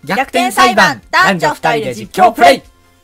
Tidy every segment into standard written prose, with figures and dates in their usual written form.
逆転裁判男女二人で実況プレイ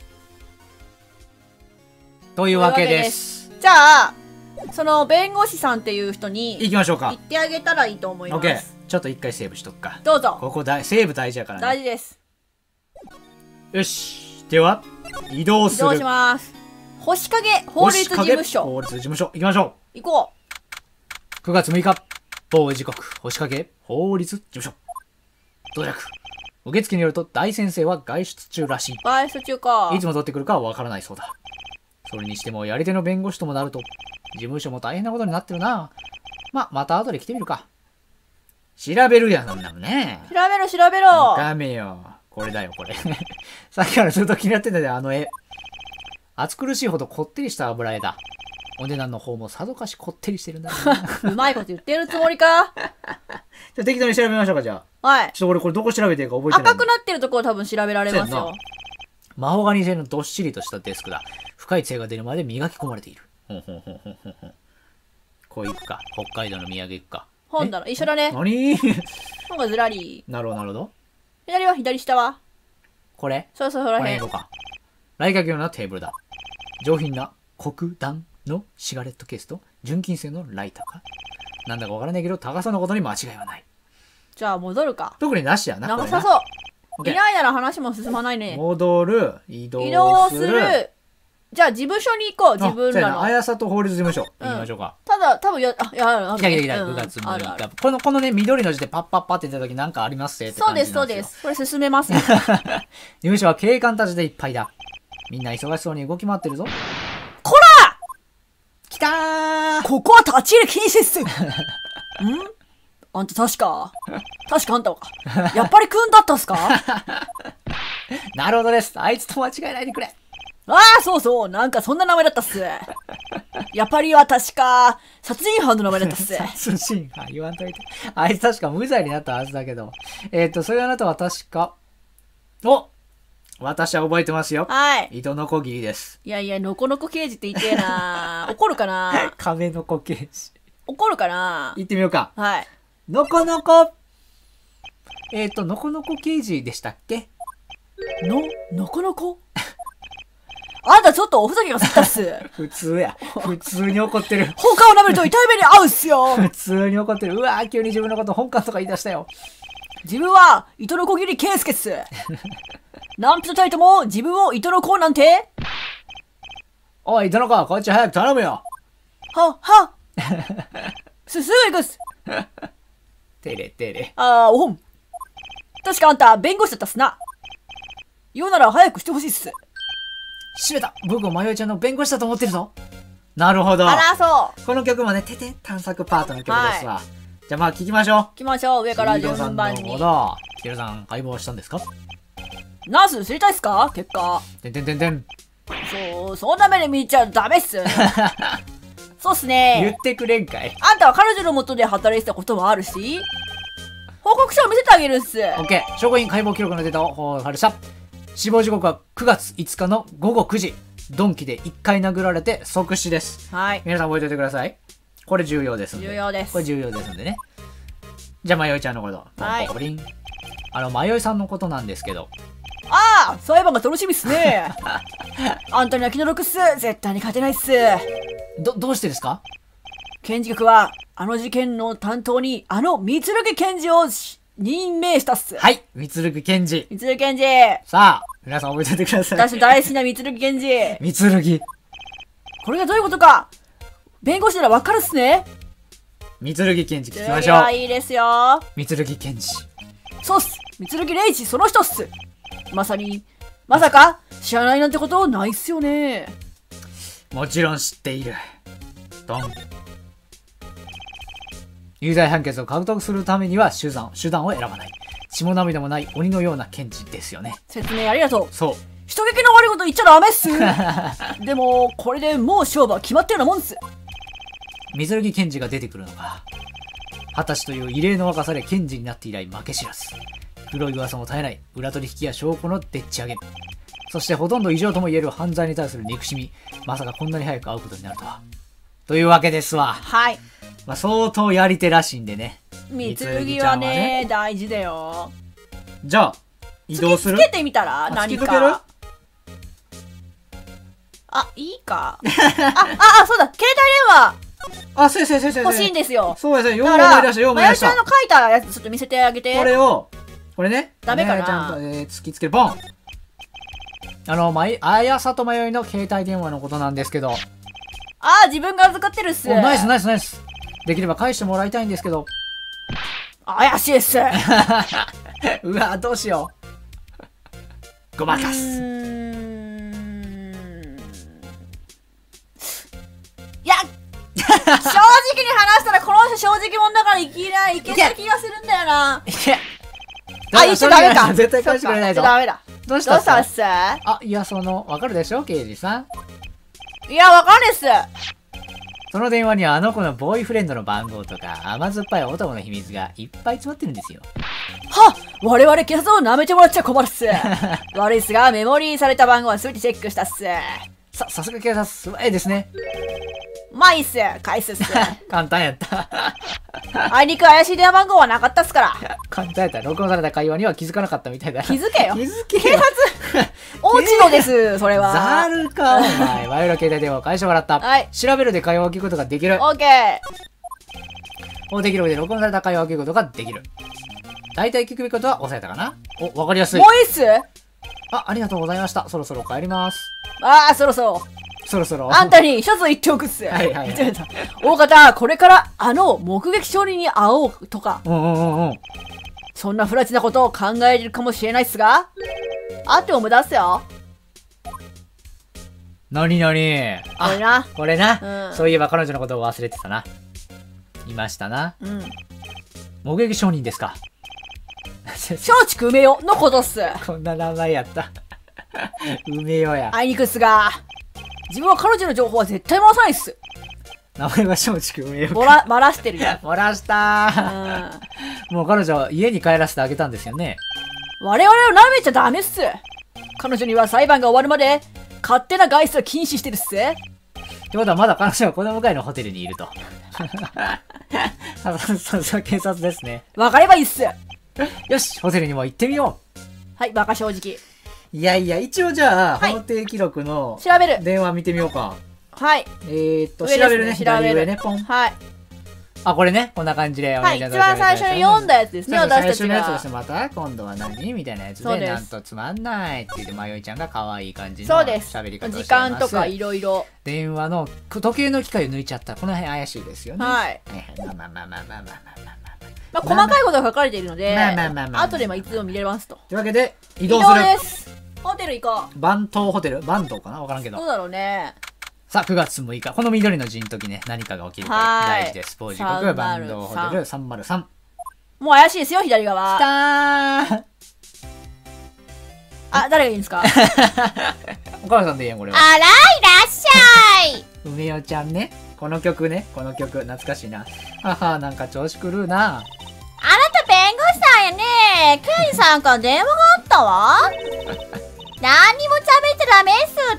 というわけです。 じゃあその弁護士さんっていう人に行きましょうか。 言ってあげたらいいと思います。 オッケー。ちょっと一回セーブしとくか。 どうぞ。 ここセーブ大事やからね。 大事です。 よし。では移動する。 移動します。星影法律事務所。 法律事務所行きましょう。行こう。9月6日某時刻星影法律事務所。到着。受付によると大先生は外出中らしい。 外出中か。 いつ戻ってくるかはわからないそうだ。それにしてもやり手の弁護士ともなると事務所も大変なことになってるな。また後で来てみるか。調べるやん、そんなのね。 調べろ。 ダメよ。これだよ、これ。さっきからずっと気になってんだよ、あの絵。暑苦しいほどこってりした油絵だ。お値段の方もさぞかしこってりしてるんだな。うまいこと言ってるつもりか。 じゃあ適当に調べましょうか、じゃあ。はい。 ちょっと俺これどこ調べてるか覚えてない。 赤くなってるところ多分調べられますよ。 マホガニ製のどっしりとしたデスクだ。深い艶が出るまで磨き込まれている。こういくか。北海道の土産行くか。 本だろ。一緒だね。 何本がずらり。 なるほど、なるほど。 左は左下はこれそう、そらへん。 これ行こうか。来客用なテーブルだ。上品な黒檀のシガレットケースと純金製のライターか。なんだかわからないけど高さのことに間違いはない。 じゃあ戻るか。 特になしやな。 なさそう。いないなら話も進まないね。 戻る、移動する。 じゃあ事務所に行こう。自分らの。 綾里法律事務所行きましょうか。 ただ多分来た。 9月6日。このね緑の字でパッパッパって出た時なんかありますって。 そうですそうです。これ進めます。 事務所は警官たちでいっぱいだ。みんな忙しそうに動き回ってるぞ。 こら！ 来たー！ ここは立ち入り禁止っす。あんた確かあんたはやっぱりくんだったっすか？ なるほどです。あいつと間違えないでくれ。 ああ、そうそう。なんかそんな名前だったっす。やっぱりは確か、殺人犯の名前だったっす。 殺人犯言わんといて。あいつ確か無罪になったはずだけど。それあなたは確か、私は覚えてますよ。 はい。 糸のこぎりです。 いやいや、のこのこ刑事って言ってえな。怒るかな？ 亀の子刑事。 怒るかな？ 言ってみようか。 はい。 のこのこ。のこのこ刑事でしたっけ？ のこのこあんたちょっとおふざけが過ぎたっす。 普通や。普通に怒ってる。 本官を舐めると痛い目に遭うっすよ。 普通に怒ってる。うわー、急に自分のこと本官とか言い出したよ。 自分は糸のこぎり圭介っす。なんぴとたいとも自分を糸のこなんて。 おい、糸のこ、こっち早く頼むよ。 すぐ行くっす。 てれ。 おほん。確かあんた弁護士だったっすな。言うなら早くしてほしいっす。 閉めた。僕をまよいちゃんの弁護士だと思ってるぞ。なるほど。 あら、そう。 この曲もね、探索パートの曲ですわ。じゃあ聞きましょう。 聞きましょう。上から順番に。 なるほど。ヒロさん、解剖したんですか？ ナース知りたいっすか？結果。そんな目で見ちゃダメっす。そうっすね。 言ってくれんかい。 あんたは彼女の元で働いてたこともあるし、報告書を見せてあげるっす。 オッケー。証拠品解剖記録のデータを保管した。死亡時刻は9月5日の午後9時。鈍器で1回殴られて即死です。 はい。 皆さん覚えておいてください。これ重要ですんで。 重要です。 これ重要ですんでね。じゃあ、まよいちゃんのこと。 はい。 まよいさんのことなんですけど。 ああ、裁判が楽しみっすね。あんたには気の毒っす。絶対に勝てないっす。 どうしてですか？ 検事局は、あの事件の担当に、三剣検事を任命したっす。 はい、三剣検事。 三剣検事。 さあ、皆さん覚えておいてください。 私の大好きな三剣検事。 三剣。 これがどういうことか、弁護士ならわかるっすね。 三剣検事聞きましょう。 いいですよ。 三剣検事。 そうっす。三剣礼一その人っす。まさか知らないなんてことないっすよね。 もちろん知っている。ドン。有罪判決を獲得するためには手段を選ばない。血も涙もない鬼のような検事ですよね。 説明ありがとう。 そう。 人聞きの悪いこと言っちゃダメっす。でもこれでもう勝負は決まってるようなもんっす。 三剣検事が出てくるのか。20歳という異例の若さで検事になって以来負け知らず。黒い噂も絶えない裏取引や証拠のでっち上げ。そしてほとんど異常とも言える犯罪に対する憎しみ。まさかこんなに早く会うことになるとは。というわけですわ。 はい。 相当やり手らしいんでね。 三剣はね、大事だよ。 じゃあ、 移動する突きつけてみたらあ何突きつけるか。あ、いいか。そうだ、携帯電話あ、そうそうそうそう。 欲しいんですよ。 そうですね。ようだから、 思い出した、よう思い出したまゆちゃん。の書いたやつちょっと見せてあげて。 これを、これね。 ダメかなちゃんと、突きつける。ボンあやさとまよいの携帯電話のことなんですけど。 自分が預かってるっす。 お、ナイスナイスナイス。できれば返してもらいたいんですけど。 怪しいっす。 うわ、どうしよう。ごまかす。 いや、正直に話したらこの人正直者だからいけた気がするんだよな。 いけ。 言っちゃダメか。 絶対返してくれないぞ。 ダメだ。 どうしどうしたたっす？ いや、わかるでしょ刑事さん。 いや、わかんねえっす。 その電話にはあの子のボーイフレンドの番号とか甘酸っぱい男の秘密がいっぱい詰まってるんですよ。 我々警察を舐めてもらっちゃ困るっす。悪いっすが、メモリーされた番号は全てチェックしたっす。 さすが警察、すごいですね。 まあいいっす。返すっす。 簡単やった。 あいにく怪しい電話番号はなかったっすから。 簡単やった。録音された会話には気づかなかったみたいだな。 気づけよ。 気づけよ。 警察落ち度です、それは。 ざるか、お前。ワイの携帯電話を返してもらった。 はい。 調べるで会話を聞くことができる。 オッケー。 法的記録で録音された会話を聞くことができる。大体聞くべきことは押さえたかな。お、わかりやすい。 もういいっす。 ありがとうございました。そろそろ帰ります。 そろそろ。 そろそろ。 あんたに一つ言っておくっす。 はいはいはい。 大方、これから目撃証人に会おうとか、 うん。 そんな不埒なことを考えるかもしれないっすが、あっても無駄っすよ。 なになに。 これな。 これな、 うんそういえば彼女のことを忘れてたな。いましたな。 うん。 目撃証人ですか。 松竹梅代のことっす。 こんな名前やった。梅よや。 あいにくっすが、自分は彼女の情報は絶対漏らさないっす。 名前は松竹梅よ。 ばらしてるよ。 漏らしたうー。 ん。 もう彼女家に帰らせてあげたんですよね。 我々を舐めちゃダメっす。彼女には裁判が終わるまで、勝手な外出は禁止してるっす。 ってことはまだ彼女はこの向かいのホテルにいると。さすが警察ですね。 わかればいいっす。 よし、ホテルにも行ってみよはい、バカ正直。 う。いやいや、一応じゃあ、 はい法定記録の調べる。 電話見てみようか。 はい。 調上ですねべるね。 調べる左上ね、ポン。 はい。 これね、こんな感じでおはい、一願いします。 番最初に読んだやつですね、 そう私たち最初のやつとしてが。 また今度は何みたいなやつで、 そうですなんとつまんないって言って、まよいちゃんが可愛い感じのそうです。 喋り方をしてい時ます。 間とかいろいろ。 電話の時計の機械を抜いちゃった。この辺怪しいですよね。 はい。 まあまあまあまあまあまあまあまあ。 まあ、細かいことが書かれているので、 まあまあまあまあ後でいつでも見れますと。 というわけで、移移動する。 です。ホテル行こ番頭ホテル番頭かなわからんけう。どど。 うだろうね。 さあ、9月6日。この緑の陣の時ね、何かが起きるからはい大事です。ポー時刻、番頭ホテル303。 もう怪しいですよ、左き側。 たー誰がいいんですか？ お母さんでいいやん、これは。 あら、いらっしゃい。 梅代ちゃんね。この曲ね。この曲、懐かしいな。はなんか調子狂うな。 あなた弁護士さんやね。刑事さんから電話があったわ。何にも喋っちゃダメっすって。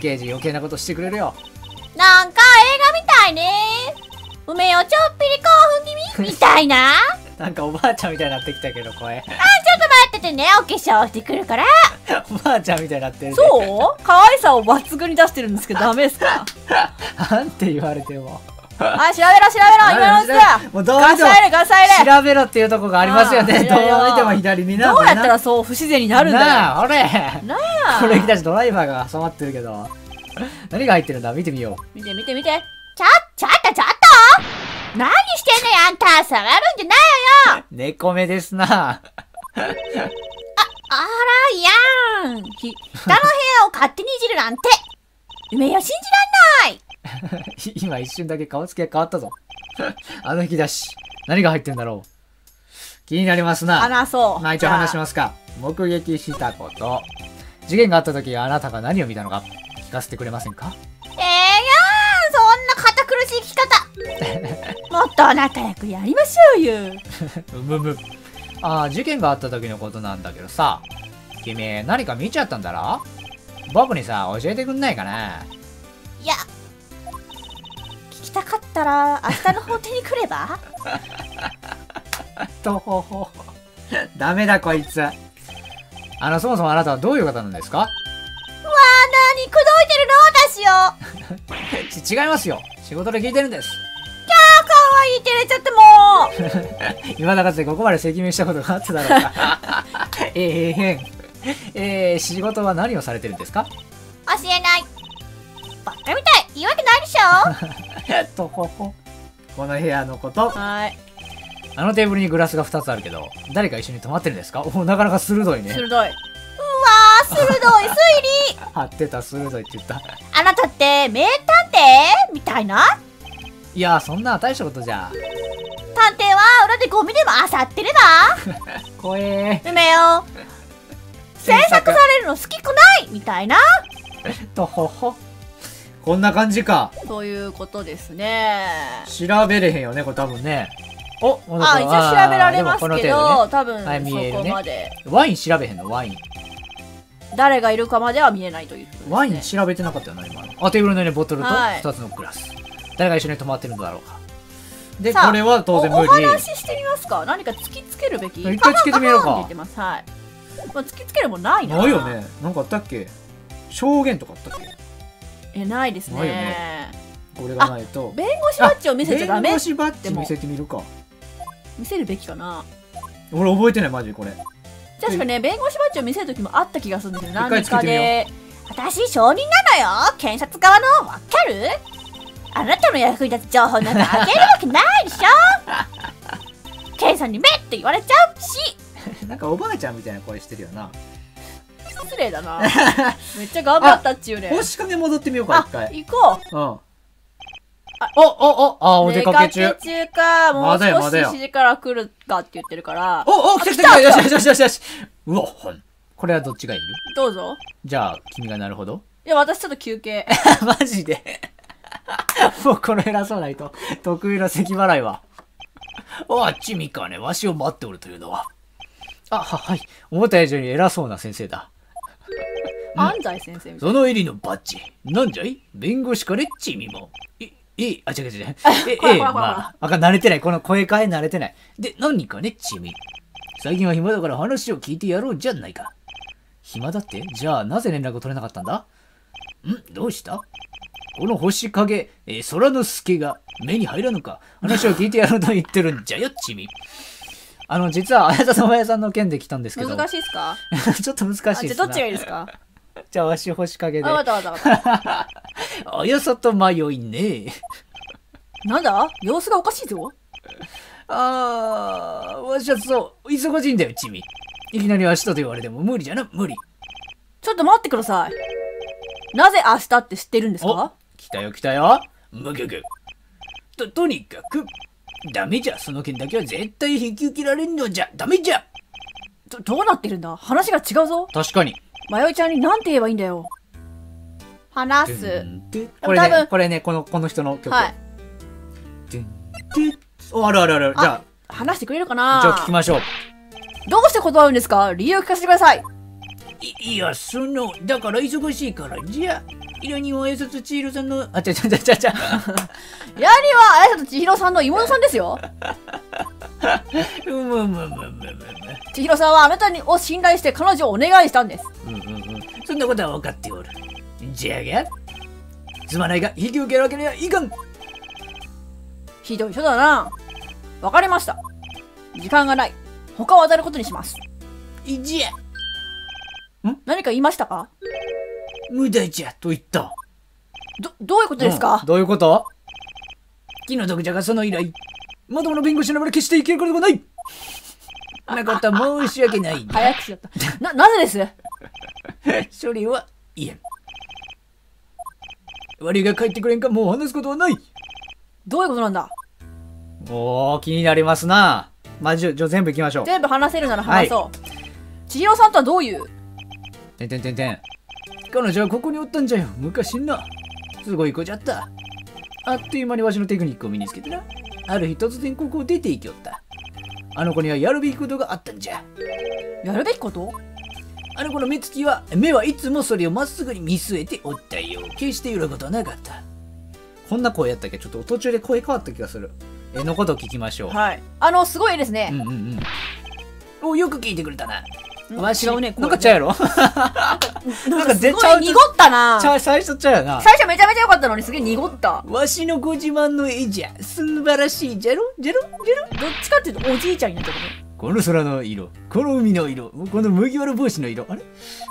刑事余計なことしてくれるよ。 なんか映画みたいね。梅をちょっぴり興奮気味みたいな。 なんかおばあちゃんみたいになってきたけど、声。 ちょっと待っててね、お化粧してくるから。 おばあちゃんみたいになってるで。 そう可愛さを抜群に出してるんですけど、ダメですか？ なんて言われても。 調べろ、今のうちだ。 もうどう見てもガサ入れ。 調べろっていうとこがありますよね。どう見ても左見な。 どうやったらそう不自然になるんだよ。 なあ、ほれ。 なあ。 これきたしドライバーが挟まってるけど。何が入ってるんだ見てみよう。 見て見て見て。 ちょっと何してんのよ、あんた。触るんじゃないよ。 猫目ですな。 あら、いやん。人の部屋を勝手にいじるなんて。梅よ、信じらんない。 今一瞬だけ顔つきが変わったぞ。あの引き出し。何が入ってるんだろう。気になりますな。 話そう。 まあ一応話しますか。目撃したこと。事件があった時あなたが何を見たのか聞かせてくれませんか？ そんな堅苦しい聞き方。もっと仲良くやりましょうよ。 事件があった時のことなんだけどさ。君何か見ちゃったんだろ？僕にさ、教えてくんないかな？ いや、聞きたかったら明日の法廷に来れば？ とほほ。 ダメだこいつ。そもそもあなたはどういう方なんですか？ なに、口説いてるの私を。 違いますよ。仕事で聞いてるんです。 かわいい、照れちゃってもう。 今だかつてここまで赤面したことがあっただろうか。仕事は何をされてるんですか？ 教えない。バカみたい。言い訳ないでしょ。 とほほ。この部屋のこと。 はい。 あのテーブルにグラスが2つあるけど、誰か一緒に泊まってるんですか？お、なかなか鋭いね。 鋭い。 うわー、鋭い推理。 張ってた、鋭いって言った。 あなたって名探偵みたいな。 いやー、そんな大したことじゃ。 探偵は裏でゴミでも漁ってれば。 怖え梅よ。詮索されるの好きくないみたいな。 とほほ。こんな感じか。 そういうことですね。 調べれへんよね、これ多分ね。お、 一応調べられますけど、 ね、 多分はい、見えるね、 そこまで。 ワイン調べへんの？ワイン。 誰がいるかまでは見えないということですね。 ワイン調べてなかったよな、今の。あ、テーブルの上にボトルとはい 2つのグラス。誰が一緒に泊まってるのだろうか。で、 さあこれは当然無お理。 話ししてみますか？何か突きつけるべき？ 一回つけてみようかって言ってます。はい。まあ、突きつけるもんないな。 ないよね。なんかあったっけ？証言とかあったっけ？ ないですないよね。 ねこれがないと。 弁護士バッジを見せちゃダメ弁護。士バッジ見せてみるか。 見せるべきかな。 俺覚えてない、マジこれ。 確かね、弁護士バッジを見せる時もあった気がするんですよ。 一何回つけてみようかで。 私証人なのよ。検察側のわかる？あなたの役に立つ情報なんかあげるわけないでしょ。ケンさんにめって言われちゃうし。 なんかおばあちゃんみたいな声してるよな。 失礼だな。めっちゃ頑張ったっちゅうね。 星影戻ってみようか、一回。 行こう。 うん。お出かけ中。 か。もうまだよ少し7時から来るかって言ってるから。 来た来たよしよしよしよしよし。うわ、これはどっちがいる？ どうぞ。 じゃあ、君がなるほど。 いや、私ちょっと休憩。 マジで。もうこの偉そうな人、得意の咳払いは。あ、ちみかね、わしを待っておるというのは。はい。思った以上に偉そうな先生だ。 安西先生みたいその襟のバッジ、なんじゃい？弁護士かね、ちみも。違う。まあ、慣れてない。この声変え慣れてない。で、何かね、ちみ。最近は暇だから話を聞いてやろうじゃないか。暇だって？じゃあ、なぜ連絡取れなかったんだ？どうした？この星影、空之助が目に入らぬか。話を聞いてやろうと言ってるんじゃよ、ちみ。実は、綾田様屋さんの件で来たんですけど。 難しいっすか？ ちょっと難しいっすな。 じゃあどっちがいいですか？ じゃあ、わし星影で。 わかった。 綾里迷いね。 なんだ？様子がおかしいぞ。 わしはそう、忙しいんだよ、ちみ。いきなり明日と言われても無理じゃな、無理。 ちょっと待ってください。なぜ明日って知ってるんですか？ 来たよ来たよ。むぐぐ。とにかく、ダメじゃ。その件だけは絶対引き受けられんのじゃ。ダメじゃ。 どうなってるんだ？話が違うぞ。 確かに。 迷いちゃんに何て言えばいいんだよ。 話す。 これね、この人の曲。 はい。 ある。じゃあ、 話してくれるかな？ じゃあ聞きましょう。 どうして断るんですか？理由を聞かせてください。 いや、だから忙しいからじゃ。依頼人は綾里千尋さんの、 やはりは綾里千尋さんの妹さんですよ。千尋さんはあなたを信頼して彼女をお願いしたんです。 そんなことは分かっておる。じゃが、すまないが引き受けるわけにはいかん。 ひどい人だな。わかりました。時間がない。他を当たることにします。 じゃ。 何か言いましたか？ 無駄じゃと言った。 どういうことですか？ どういうこと？気の毒じゃがその依頼、まともな弁護士ながら決していけることがない。なかった申し訳ない。 早口だった。なぜです？ それは言えん。悪いが帰ってくれんかもう話すことはない。 どういうことなんだ？ 気になりますな。まあ、じゃあ全部行きましょう。 全部話せるなら話そう。千尋さんとはどういう？ 彼女はここにおったんじゃよ、昔な。すごい子じゃった。あっという間にわしのテクニックを身につけてな。ある日突然ここを出て行きおった。あの子にはやるべきことがあったんじゃ。 やるべきこと？ あの子の目はいつもそれをまっすぐに見据えておったよ。決して揺らぐことはなかった。こんな声やったっけ？ちょっと途中で声変わった気がする。のことを聞きましょう。 はい。すごいですね。 お、よく聞いてくれたな。わし違うねなんかちゃうやろ。 なんかす出ちゃうごい濁ったな。 最初ちゃうやな。 最初めちゃめちゃ良かったのにすげえ濁った。 わしのご自慢の絵じゃ。素晴らしいじゃろじゃろじゃろ。 どっちかっていうとおじいちゃんになっちゃったね。 この空の色、この海の色、この麦わら帽子の色。あれ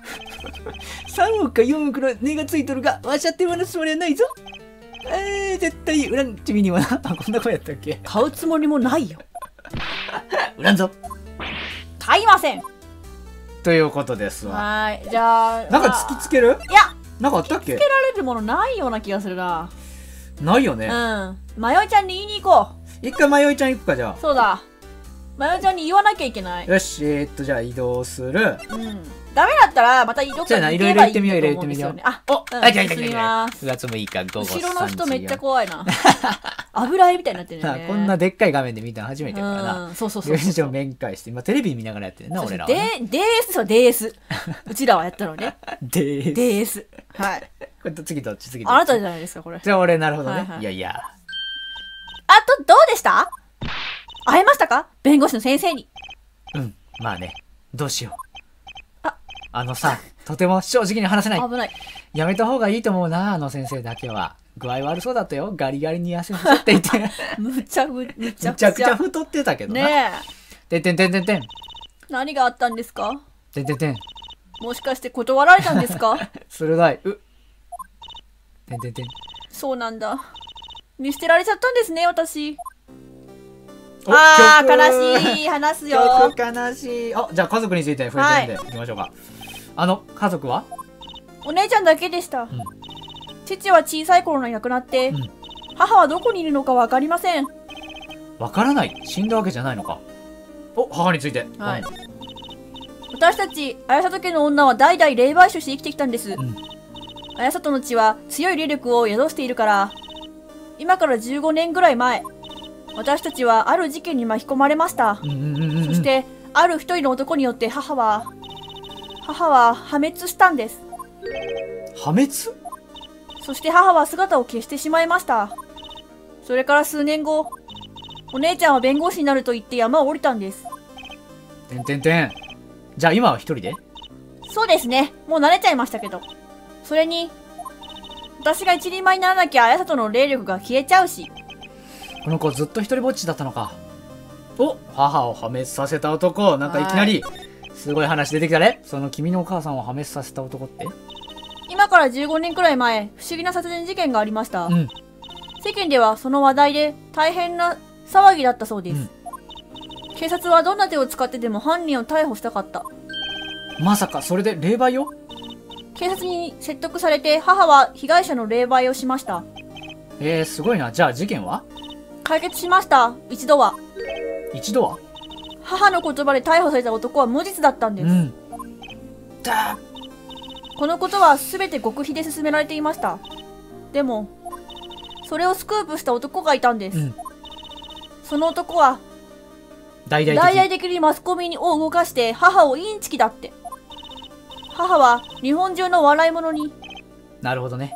3億か4億の値がついとるが、わしゃ手放すつもりはないぞ。絶対売らんちみにはな。あ、こんな声やったっけ。 買うつもりもないよ。 売らんぞ。 買いません。 ということですわ。 はーい。じゃあ。 なんか突きつける？ いや、 なんかあったっけ？ つけられるものないような気がするな。 ないよね。 うん。まよいちゃんに言いに行こ一回まよいちゃん行くか、じゃう。そうだ。まよいちゃんに言わなきゃいけない。 あ。よし、じゃあ移動する。 うん。ダメだったら、またどっじゃあな、 かにいろいろ言ってみよう、いろいろ言ってみよう。 あ、 お、 うんあ、来た来た進み来た。 ます 9月6日午後3時。 後ろの人めっちゃ怖いな。油絵みたいになってるね。 こんなでっかい画面で見たの初めてやからな。 うん、そうそうそう友そう。 人面会して、今テレビ見ながらやってるな、俺らはでね。、 DS は DS。うちらはやったのね。 でーす。 DS。はい。 これ次どっち次どっちあなたじゃないですか、これ。 じゃあ俺、なるほどね。 はいはいいやいや。 あと、どうでした？会えましたか？弁護士の先生に。 うん、まあね。どうしよう。 ああのさ、とても正直に話せない。 危ない。 やめた方がいいと思うな、あの先生だけは。具合悪そうだったよ。ガリガリに痩せ細っていて。 むちゃくめちゃちゃくちゃ太ってたけどな。 ねえ。 てんてんてんてんてん。 何があったんですか？ てんてんてん。 もしかして断られたんですか？ 鋭い。てんてんてん。 そうなんだ。見捨てられちゃったんですね、私。 おあー、 曲悲しい。話すよ。 曲悲しい。あ、じゃあ家族について触れてるんで、いきましょうか。家族は？ お姉ちゃんだけでした。 ん父は小さい頃に亡くなって、 うん母はどこにいるのかわかりません。 わからない。死んだわけじゃないのか。お、母について。 はいうん私たち、綾里家の女は代々霊媒師として生きてきたんです。 ん綾里の血は強い霊力を宿しているから、今から15年ぐらい前、私たちはある事件に巻き込まれました。 うんうんうんうん。 そし、て、ある一人の男によって母は破滅したんです。 破滅？ そして母は姿を消してしまいました。それから数年後、お姉ちゃんは弁護士になると言って山を降りたんです。 てんてんてん。じゃあ今は一人で？ そうですね。もう慣れちゃいましたけど。それに、私が一人前にならなきゃ綾里の霊力が消えちゃうし。 この子ずっと一人ぼっちだったのか。お、母を破滅させた男。なんかいきなり、すごい話出てきたね。その君のお母さんを破滅させた男って？ 今から15年くらい前、不思議な殺人事件がありました。 うん。 世間ではその話題で大変な騒ぎだったそうです。 うん警察はどんな手を使ってでも犯人を逮捕したかった。 まさかそれで霊媒を？ 警察に説得されて母は被害者の霊媒をしました。 すごいな。じゃあ事件は？ 解決しました。一度は。 一度は？ 母の言葉で逮捕された男は無実だったんです。 うん。だこのことは全て極秘で進められていました。でも、それをスクープした男がいたんです。 うん。 その男は、 大々 大々 的。 的にマスコミを動かして母をインチキだって。母は日本中の笑い物になるほどね。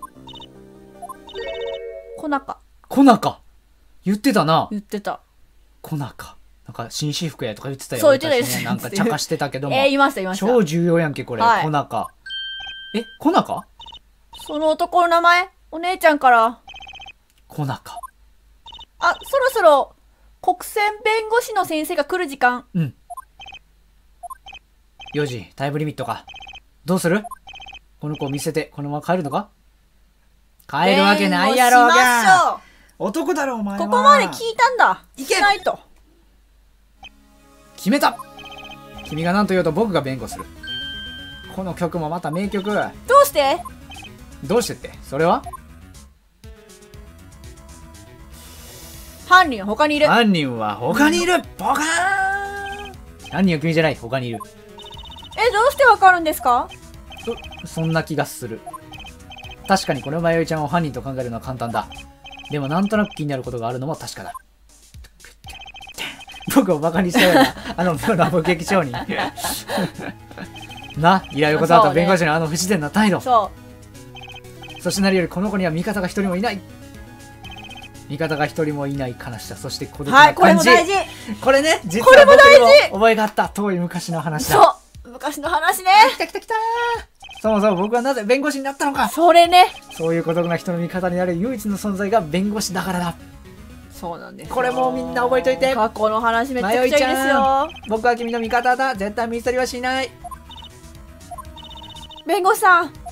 来なかコナカ言ってたな。 言ってた。 コナカ。なんか紳士服やとか言ってたよ。 そう言ってた俺たちねなんか茶化してたけども。 言いました言いました。 超重要やんけ、これ。 はいコナカ。コナカ？ その男の名前、お姉ちゃんから、 コナカ。 あ、そろそろ国選弁護士の先生が来る時間。 うん。4時、タイムリミットか。どうする？この子を見せて、このまま帰るのか？帰るわけないやろう弁護しまが。 しょ男だろ、お前は。 う。ここまで聞いたんだ。 行けしないと。 決めた。君が何と言おうと僕が弁護する。この曲もまた名曲。 どうして？ どうしてって？それは？ 犯人は他にいる。 犯人は他にいる。ボカーン。犯人は君じゃない。他にいる。 どうしてわかるんですか？ そんな気がする。確かにこの迷いちゃんを犯人と考えるのは簡単だ。でもなんとなく気になることがあるのも確かだ。僕をバカにしたような、妙な目撃証人。な、依頼を断った弁護士の不自然な態度。 そそして何よりこの子には味方が一人もいない。 味方が一人もいない悲しさ、そして孤独は、 ないこれ感じ。 も大事。 これね、実これもは僕にも大事覚えがあった遠い昔の話だ。 そう。昔の話ね。 来た来た来た。そもそも僕はなぜ弁護士になったのか。 それね。 そういう孤独な人の味方になる唯一の存在が弁護士だからだ。 そうなんですよ。 これもみんな覚えといて。 過去の話めちゃくちゃいいですよ。 僕は君の味方だ。絶対見捨てりはしない。 弁護士さん。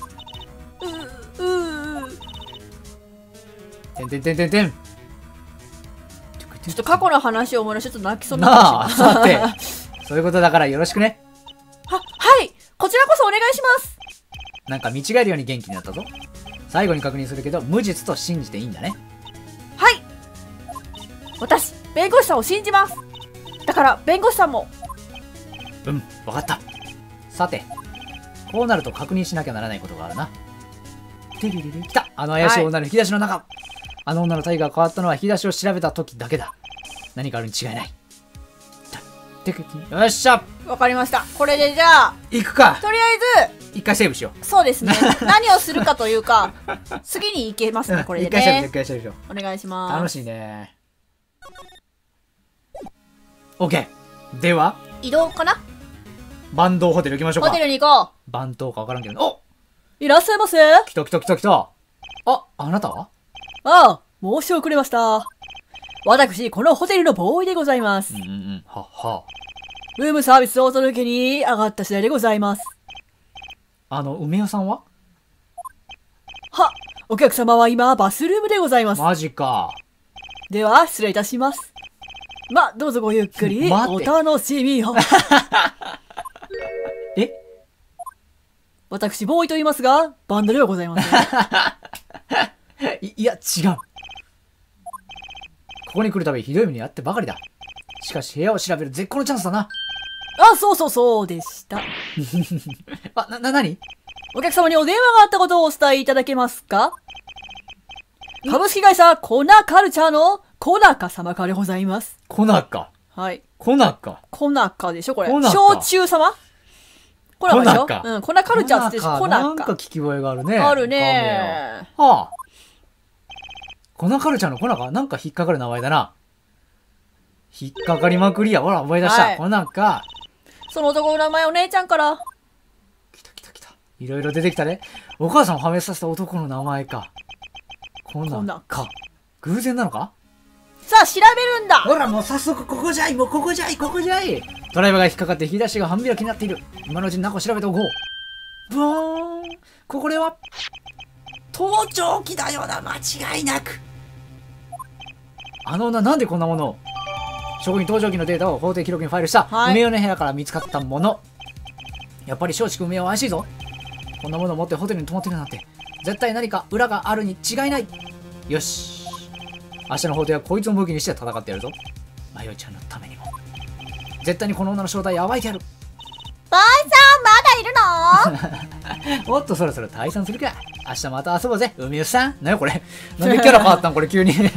てんてんてんてんてん。 ちょっと過去の話を思い出してちょっと泣きそうになあ、 なってしまさて、そういうことだからよろしくね。 はいこちらこそお願いします。 なんか見違えるように元気になったぞ。最後に確認するけど、無実と信じていいんだね。 はい。私、弁護士さんを信じます。だから、弁護士さんも。 うん、わかった。さて、こうなると確認しなきゃならないことがあるな。来た、あの怪しい女の引き出しの中。あの女の体が変わったのは引き出しを調べた時だけだ。何かあるに違いない。よっしゃ、 わかりました。これでじゃあ、 行くか。 とりあえず、 一回セーブしよそうですね。何をするかというか、次に行けますう。 ね、これで一回セーブ、 ね一。回セーブしよお願いしう。 ます。 楽しいね。OK。では、 移動かなバンドホテル行きましょうか。 ホテルに行こバンドかわからんけど。お、 う。いらっしゃいませ。 来た来た来た来た。あ、あなたはああ、申し遅れました。私、このホテルのボーイでございます。 はっは。 ルームサービスをお届けに上がった次第でございます。 梅代さんはは、お客様は今、バスルームでございます。 マジか。 では、失礼いたします。どうぞごゆっくり、 待てお楽しみを。 え私、ボーイと言いますが、バンドではございません。 いや、違う。ここに来るたびひどい目にあってばかりだ。しかし部屋を調べる絶好のチャンスだな。 あ、そうでした。 なにお客様にお電話があったことをお伝えいただけますか？株式会社コナカルチャーのコナカ様からでございます。 コナカ。 はい。 コナカ。 コナカでしょこれ。 コナカ焼酎様コナカでしょコナカうん、コナカルチャーってコナカ。 なんか聞き覚えがあるね。 あるね。 はあ。コナカルチャーのコナカなんか引っかかる名前だな。引っかかりまくりや。ほら、覚え出した。 はいコナカ。 その男の名前お姉ちゃんから。 来た来た来た。いろいろ出てきたね。お母さんをはめさせた男の名前か。コナカ。偶然なのか？ さあ、調べるんだ。 ほら、もう早速ここじゃい。もうここじゃい。ここじゃい。ドライバーが引っかかって引き出しが半開きになっている。今のうちに中を調べておこう。ブーン。これは盗聴器だよな、間違いなく。あの女なんでこんなものを？証拠に盗聴器のデータを法定記録にファイルした、 はい梅代の部屋から見つかったもの。やっぱり松竹梅代は怪しいぞ。こんなものを持ってホテルに泊まってるなんて絶対何か裏があるに違いない。よし、明日の法廷はこいつを武器にして戦ってやるぞ。まよちゃんのためにも絶対にこの女の正体を暴いてやる。 ボーイさん、まだいるの？ おっと、そろそろ退散するか。明日また遊ぼうぜ、海吉さん。なにこれ、なんでキャラ変わったんこれ急に。 ね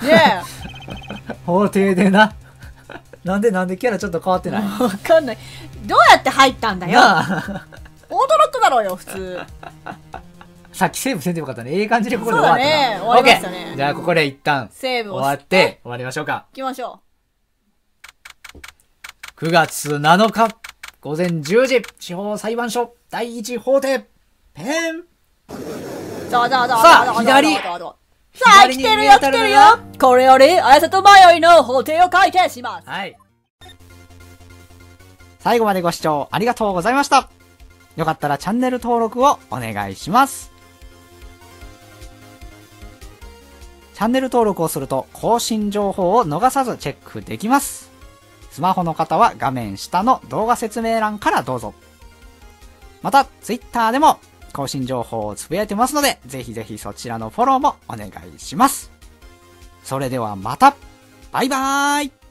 法廷でな。なんでキャラちょっと変わってえ。 ない。 わかんない。どうやって入ったんだよ。 なあ、 驚くだろうよ、普通。 さっきセーブせんでよかったね。ええ感じでここでそう終わったな。 だね。終わりましたね。 オッケーじゃあここで一旦セーブを終わって終わりましょうか。 行きましょ 9月7日午前10時、地方裁判所第一法廷ペン。 う。さあ、 左さあ、来てるよ、来てるよ。これより、あやさと迷いの法廷を開廷します。 はい。最後までご視聴ありがとうございました。よかったらチャンネル登録をお願いします。チャンネル登録をすると更新情報を逃さずチェックできます。スマホの方は画面下の動画説明欄からどうぞ。また、Twitter でも更新情報をつぶやいてますので、ぜひぜひそちらのフォローもお願いします。それではまた、バイバーイ。